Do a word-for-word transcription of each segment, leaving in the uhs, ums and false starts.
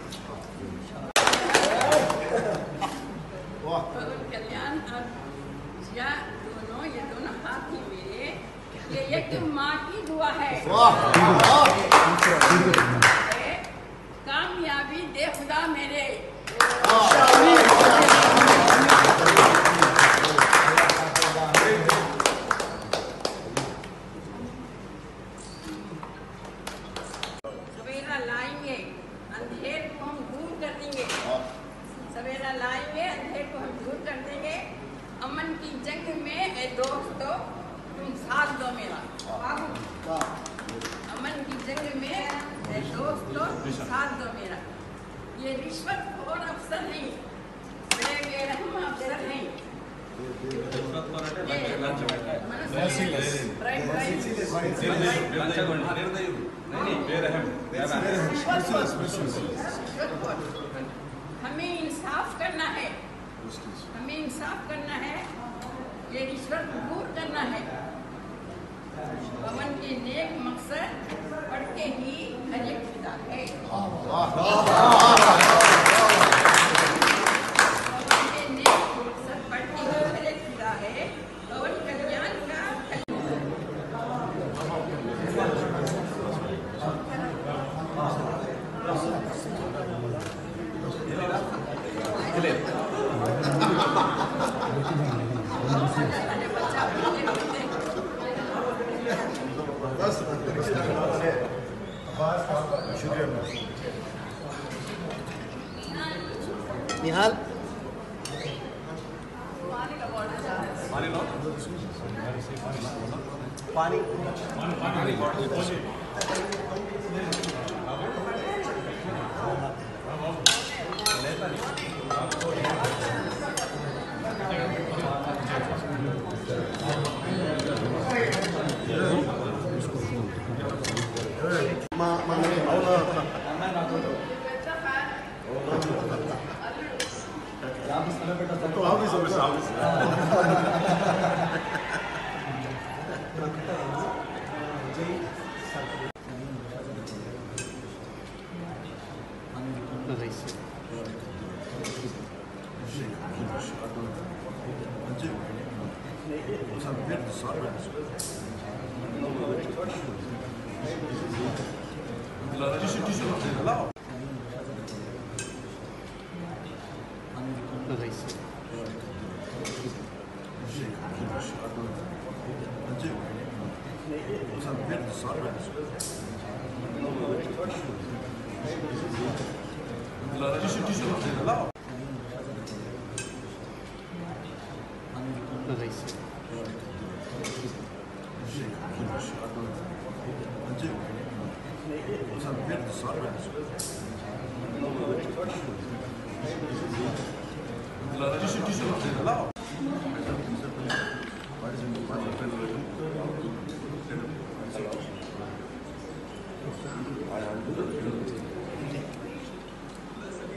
पवन कल्याण और जिया दोनों, ये दोनों हाथ ही मेरे, ये एक माँ की दुआ है। कामयाबी दे खुदा मेरे। सवेरा लाएंगे, अंधेर को हम दूर कर देंगे। सवेरा लाएंगे, अंधेर को हम दूर कर देंगे। अमन की जंग में ए दोस्तों तुम साथ दो मेरा। अमन की जंग में ए दोस्तों तुम साथ दो मेरा। ये रिश्वत और अफसर नहीं, बड़े बेरहम अफसर नहीं। हमें इंसाफ करना है, हमें इंसाफ करना है, ये रिश्वत दूर करना है। पवन के नेक मकसद पढ़ के ही हर एक फिदा है। पवन के नेक मकसद पढ़ के ही हर एक फिदा है। पवन कल्याण का निहाल पानी ma ma तो ऑफिस ऑफिस ऑफिस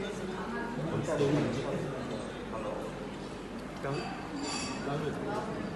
Come.